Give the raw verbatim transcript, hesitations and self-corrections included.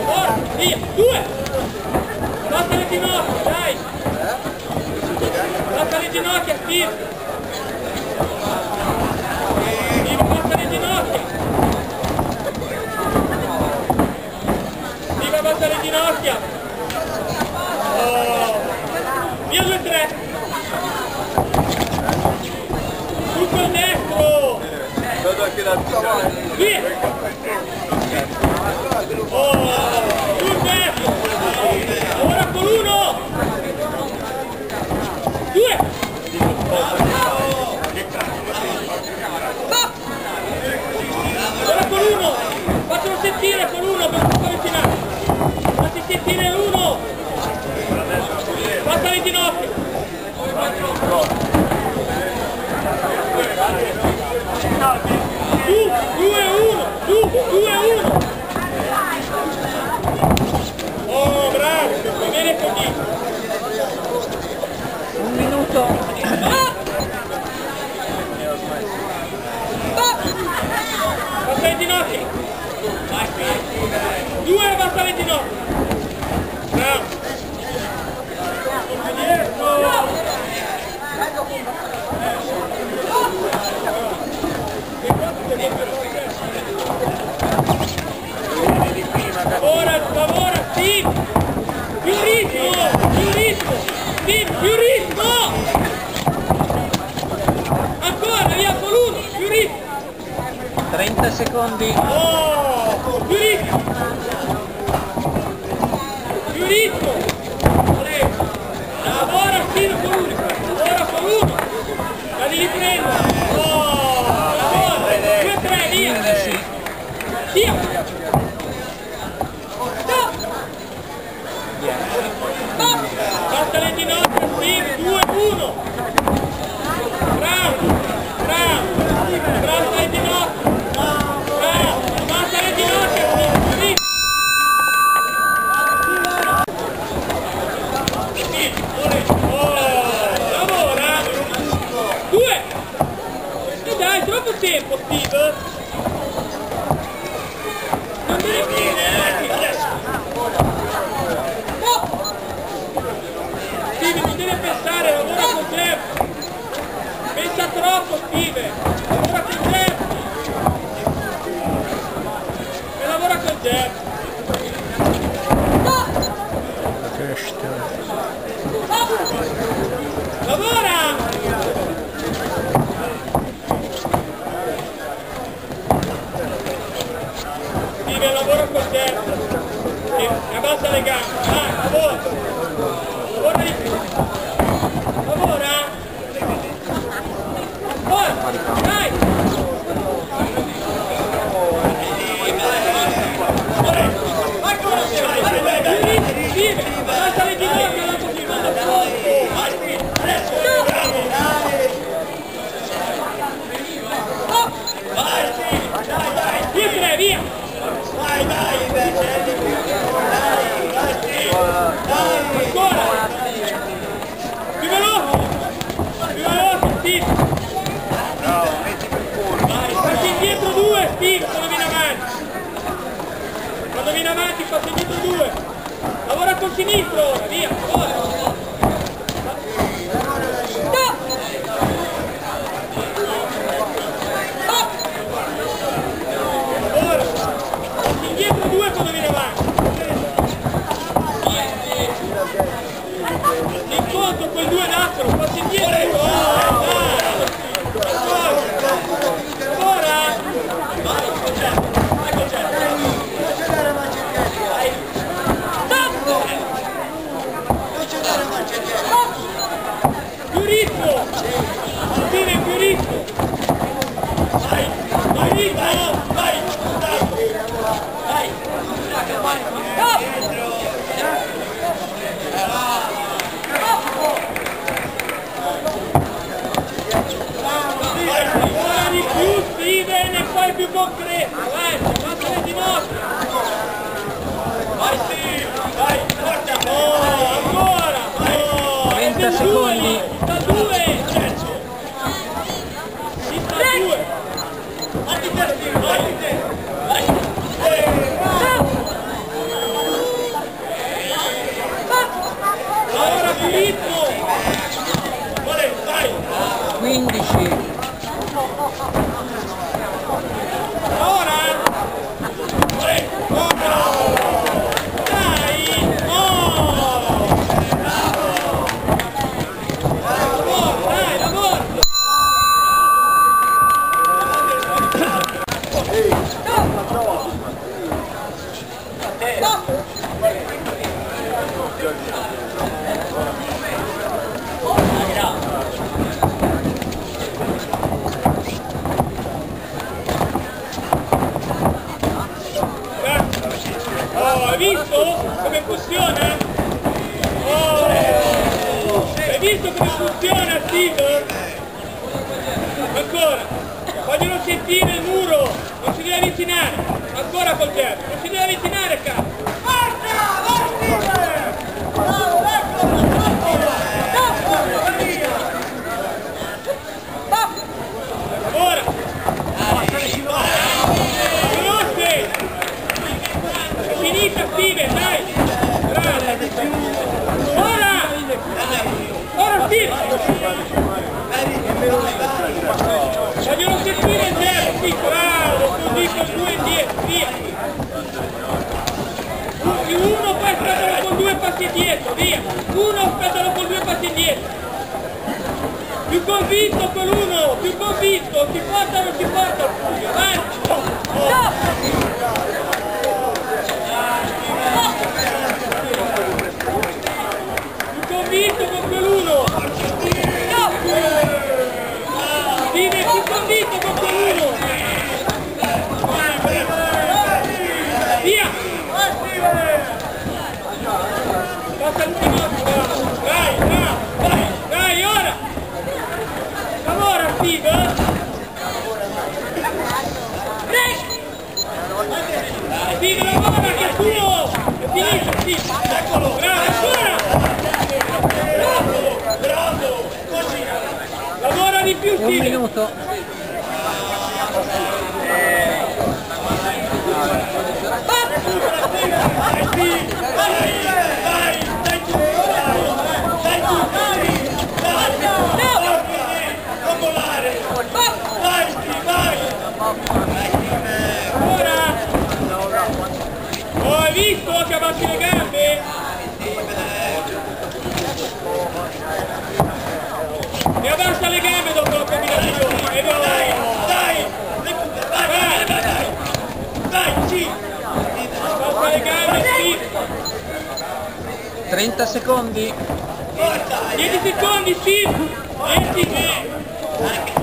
forza, via, due, basta le ginocchia, dai, basta le ginocchia, Steve, Steve, basta le ginocchia, Steve, basta le ginocchia, oh. Via due tre, su col destro, via, oh, sul destro, ora con uno, due, ora con uno, fatelo sentire con uno per non avvicinare, fatti sentire uno, basta le ginocchia, su, due uno, su, due uno, oh bravo, va bene così, un minuto, ah! Ah! Basta le ginocchia, due, basta le ginocchia, bravo, ora, lavora, Steve, più ritmo, più ritmo, Steve, più ritmo, ancora, via con uno, più ritmo, trenta secondi, oh, più ritmo, più ritmo, lavora Steve con uno, lavora con uno, la devi prendere, oh, lavora, due, tre, via, via, basta le ginocchia, Steve, due uno, bravo, bravo, basta le ginocchia, bravo, basta le ginocchia, Steve, oh, lavora, due, e dai, troppo tempo, Steve, non devi finire, adesso, Steve non deve pensare, lavora con Jeff, pensa troppo Steve, lavora con Jeff, e lavora con Jeff, lavora, Steve lavora con Jeff, e abbassa le gambe, vai, lavora. Lavora di più, lavora, forza, dai, vive, basta le ginocchia, dopo si manda fuori, due, tre, via, vai, dai, ancora, più veloce, più veloce, Steve, vai, fatti indietro due, Steve, quando viene avanti, quando viene avanti fatti indietro due, lavora col sinistro ora, via, ora, no, ora, fatti indietro due quando viene avanti, l'incontro quel due nastro, fatti indietro, oh, ora, vai, concerto, vai, concerto, vai, stop! Oh, hai visto come funziona? Oh, hai visto come funziona, Steve? Ancora, vogliono sentire il muro, non si deve avvicinare, ancora col dietro, non si deve avvicinare, cazzo! Ora! Veloce! È finita, Steve, dai! Bravo! Ora! Ora, Steve! Vogliono sentire il derby, bravo, così con due indietro, via! Uno poi aspettalo con due passi indietro, via! Uno aspettalo con due passi indietro! Più convinto quell'uno, più convinto, si porta o non si porta il pugno, avanti! Oh. Più convinto con quell'uno! Viene più convinto con quell'uno! Via! Passa l'ultimo, vai, vai, vai, dai, ora! Lavora, Steve! Steve, lavora che è tuo! È finito, Steve! Eccolo, bravo, ancora! Bravo, bravo! Lavora di più, Steve! Un minuto. Vai, Steve! Vai, vai! Dai tu! Dai tu! Dai! Non volare! Vai, Steve, vai! Ora! Oh, hai visto che abbassi le gambe? E abbassa le gambe dopo la combinazione! E dai! Dai! Vai, vai, vai! Dai, sì! Abbassa le gambe, sì! trenta secondi. dieci secondi, sì! venti!